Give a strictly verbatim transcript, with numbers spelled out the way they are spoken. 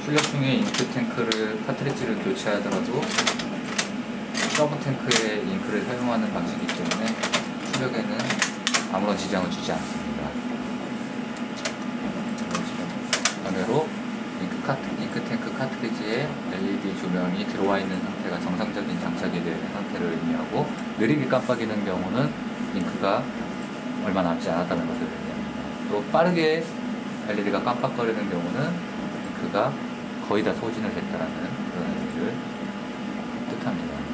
출력 중에 잉크 탱크를, 카트리지를 교체하더라도 서브 탱크에 잉크를 사용하는 방식이기 때문에 출력에는 아무런 지장을 주지 않습니다. 반대로 잉크, 카트, 잉크 탱크 카트리지에 엘이디 조명이 들어와 있는 상태가 정상적인 장착이 된 상태를 의미하고, 느리게 깜빡이는 경우는 잉크가 얼마 남지 않았다는 것을 의미합니다. 또 빠르게 엘이디가 깜빡거리는 경우는 잉크가 거의 다 소진을 했다는 그런 의미를 뜻합니다.